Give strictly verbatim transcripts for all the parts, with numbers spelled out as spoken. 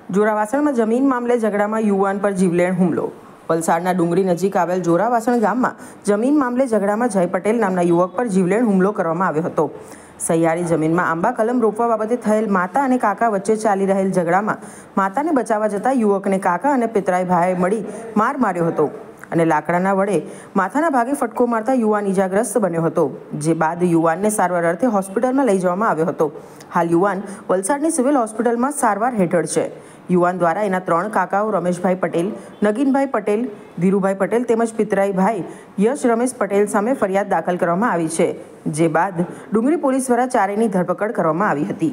જોરાવાસણમાં જમીન મામલે ઝઘડામાં યુવાન પર જીવલેણ હુમલો। વલસાડના ડુંગરી નજીક આવેલ જોરાવાસણ ગામમાં જમીન મામલે ઝઘડામાં જય પટેલ નામના યુવક પર જીવલેણ હુમલો કરવામાં આવ્યો હતો। સહિયારી જમીનમાં આંબા કલમ રોપવા બાબતે થયેલ માતા અને કાકા વચ્ચે ચાલી રહેલ ઝઘડામાં માતાને બચાવવા જતા યુવકને કાકા અને પિતરાઈ ભાઈએ મળી માર માર્યો હતો અને લાકડાના વડે માથાના ભાગે ફટકો મારતા યુવાન ઈજાગ્રસ્ત બન્યો હતો, જે બાદ યુવાનને સારવાર અર્થે હોસ્પિટલમાં લઈ જવામાં આવ્યો હતો। હાલ યુવાન વલસાડની સિવિલ હોસ્પિટલમાં સારવાર હેઠળ છે। યુવાન દ્વારા એના ત્રણ કાકાઓ રમેશભાઈ પટેલ, નગીનભાઈ પટેલ, ધીરુભાઈ પટેલ તેમજ પિતરાઈભાઈ યશ રમેશ પટેલ સામે ફરિયાદ દાખલ કરવામાં આવી છે, જે બાદ ડુંગરી પોલીસ દ્વારા ચારેયની ધરપકડ કરવામાં આવી હતી।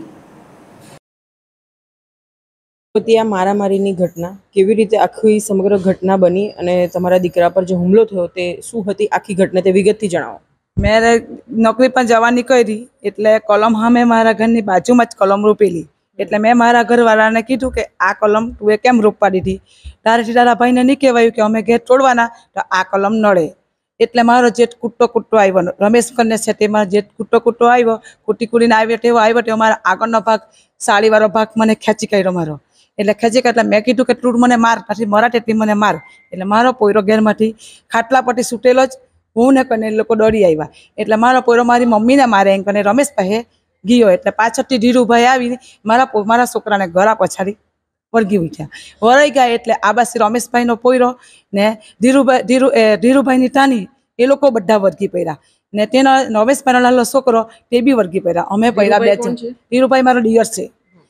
ત્યાં મારામારીની ઘટના કેવી રીતે આખી સમગ્ર ઘટના બની અને તમારા દીકરા પર જે હુમલો થયો તે શું હતી આખી ઘટના તે વિગતથી જણાવો। મેં નોકરી પર જવાની કરી એટલે કલમ સામે મારા ઘરની બાજુમાં જ કલમ રોપેલી, એટલે મેં મારા ઘરવાળાને કીધું કે આ કલમ તું એ કેમ રોપવા દીધી? તારેથી તારા ભાઈને નહીં કહેવાયું કે અમે ઘેર તોડવાના તો આ કલમ નડે, એટલે મારો જેઠ કૂટતો કૂટતો આવ્યો, રમેશ કન્યા છે તેમાં જેઠ કૂટતો કૂટતો આવ્યો, કૂટી કૂટીને આવ્યો તેવો આવ્યો તેવો મારા આગળનો ભાગ સાડીવાળો ભાગ મને ખેંચી કાઢ્યો મારો, એટલે ખેંચી કાઢતા મેં કીધું કે તું મને માર, પછી મરા તેટલી મને માર, એટલે મારો પોયરો ઘેરમાંથી ખાટલા પરથી છૂટેલો જ હું ને કને લોકો દોડી આવ્યા, એટલે મારો પોયરો મારી મમ્મીને મારે એમ કને રમેશ પાસે ગયો, એટલે પાછળથી ધીરુભાઈ આવીને મારા મારા છોકરાને ગળા પછાડી વળગી ઉઠ્યા, વળાઈ ગયા એટલે આ બાસી રમેશભાઈનો પોયરો ને ધીરુભાઈ ધીરુ ધીરુભાઈની તાની એ લોકો બધા વળગી પડ્યા ને તેનો રમેશભાઈનો લાલો છોકરો તે બી વળગી પડ્યા, અમે પડ્યા બે જણ। ધીરુભાઈ મારો ડિયર છે।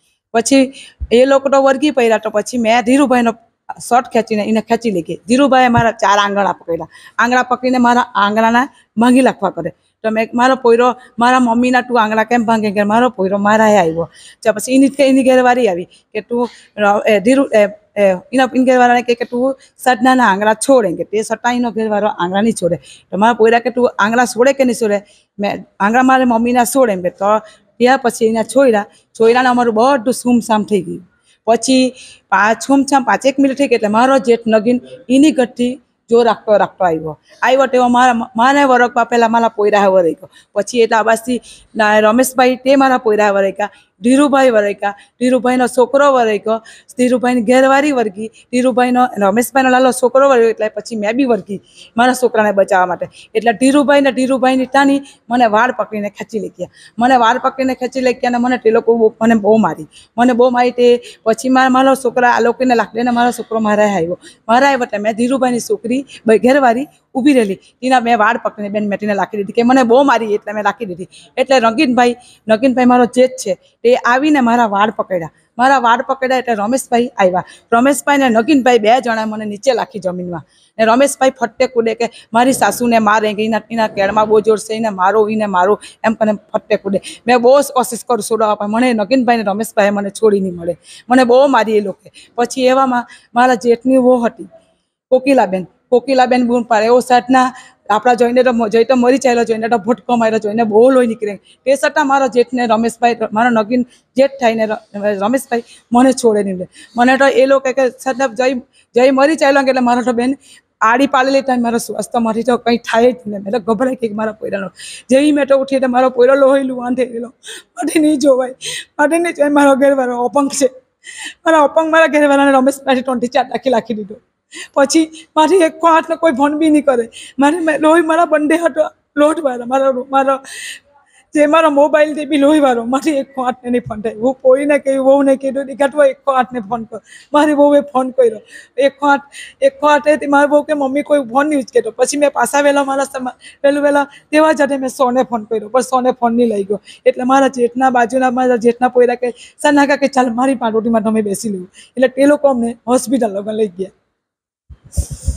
પછી એ લોકો તો વળગી પડ્યા તો પછી મેં ધીરુભાઈનો શર્ટ ખેંચીને એને ખેંચી લઈ ગઈ। ધીરુભાઈએ મારા ચાર આંગળા પકડ્યા, આંગળા પકડીને મારા આંગળાના ભાંગી નાખવા કરે તો મેં મારો પોયરો મારા મમ્મીના તું આંગળા કેમ ભાંગે કે મારો પોયરો મારા આવ્યો, પછી એની એની ઘેરવાળી આવી કે તું ધીરુ એના એની ઘેરવાળાને કહે કે તું સાધનાના આંગળા છોડે કે તે સટાઈનો ઘેરવાળો આંગળા નહીં છોડે, તો મારા પોયરા કે તું આંગળા છોડે કે નહીં છોડે? મેં આંગળા મારે મમ્મીના છોડે એમ તો ત્યાં પછી એના છોડ્યા, છોડ્યાને અમારું બધું સૂમસામ થઈ ગયું। પછી પાંચ છૂમછામ પાંચેક મિનિટ થઈ ગઈ એટલે મારો જેઠ નગીન એની ઘરથી જો રાખતો રાખતો આવ્યો આવ્યો તેવો મારા મારે વરકવા પહેલાં મારા પોયરા વરાઈ ગયો, પછી એટલે આબાસથી રમેશભાઈ તે મારા પોયરા વરાઈ ગયા, ધીરુભાઈ વરાઈ ગયા, ધીરુભાઈનો છોકરો વરાઈ ગયો, ધીરુભાઈની ઘેરવાળી વર્ગી, ધીરુભાઈનો રમેશભાઈનો લાલો છોકરો વર્ગ્યો, એટલે પછી મેં બી વર્ગી મારા છોકરાને બચાવવા માટે, એટલે ધીરુભાઈ ને ધીરુભાઈની તાની મને વાળ પકડીને ખેંચી લઈ ગયા, મને વાળ પકડીને ખેંચી લઈ ગયા અને મને તે લોકો મને બહુ મારી મને બહુ મારી તે પછી મારા મારો છોકરા આ લોકોને લાકડીને મારો છોકરો મારા આવ્યો મારા આવ્યો એટલે મેં ધીરુભાઈની છોકરી ઘેરવાળી ઊભી રહેલી એના મેં વાળ પકડીને બેન મેટીને રાખી દીધી કે મને બહુ મારી એટલે મેં રાખી દીધી, એટલે નગીનભાઈ નગીનભાઈ મારો જેઠ છે તે આવીને મારા વાળ પકડ્યા, મારા વાળ પકડ્યા એટલે રમેશભાઈ આવ્યા, રમેશભાઈ ને નગીનભાઈ બે જણા મને નીચે રાખી જમીનમાં ને રમેશભાઈ ફટ્ટે કૂદે કે મારી સાસુને મારે કે એના એના કેળમાં બહુ જોર છે એને મારો એને મારો એમ કરીને ફટ્ટે કૂદે। મેં બહુ કોશિશ કરું છોડવા પણ મને નગીનભાઈ ને રમેશભાઈ મને છોડી નહીં મળે, મને બહુ મારી એ લોકો। પછી એવામાં મારા જેઠની વહુ હતી કોકિલાબેન, કોકિલાબેન બૂમ પાડે એવો સાધના આપણા જોઈને તો જોઈ તો મરી ચાલ્યો, જોઈને તો ભટકો માર્યો, જોઈને બહુ લોહી નીકળે, તે છતાં મારો જેઠને રમેશભાઈ મારો નગીન જેઠ થઈને રમેશભાઈ મને છોડે નહીં, મને તો એ લોકો કે છતાં જઈ જઈ મરી ચાલ્યો એટલે મારો તો બેન આડી પાડેલી થાય મારો સ્વાસ્થ્ય મારી તો કંઈ થાય જ નહીં, મેં તો ગભરાઈ ગઈ મારા પોયરાનો, જેવી મેં તો ઉઠી તો મારો પોયરો લોહીલું વાંધે ગયેલો, માટે નહીં જોવાય માટે નહીં જોવાય, મારો ઘેરવાળો અપંગ છે, મારા અપંગ મારા ઘેરવાળાને રમેશભાઈ ત્રણથી ચાર રાખી રાખી દીધો, પછી મારી એક હાથને કોઈ ફોન બી નહીં કરે, મારી લોહી મારા બંને હતો લોટવાળો મારો મારો જે મારો મોબાઈલ તે બી લોહીવાળો, મારી એક હાથને નહીં ફોન થાય, હું કોઈને કહ્યું વહુને કીધું દીકરા એક હાથને ફોન કર, મારી વહુએ ફોન કર્યો એક હાથ એક હાથે મારી બહુ કે મમ્મી કોઈ ફોન નહીં ઉચકેતો, પછી મેં પાછા વહેલા મારા પહેલું વહેલા તેવા જાતે મેં સોને ફોન કર્યો પણ સોને ફોન નહીં લઈ ગયો, એટલે મારા જેઠના બાજુના મારા જેઠના પોયરા કે સનાકા કે ચાલ મારી પાટોટીમાં તમે બેસી લેવું, એટલે તે લોકો અમને હોસ્પિટલ લઈ ગયા।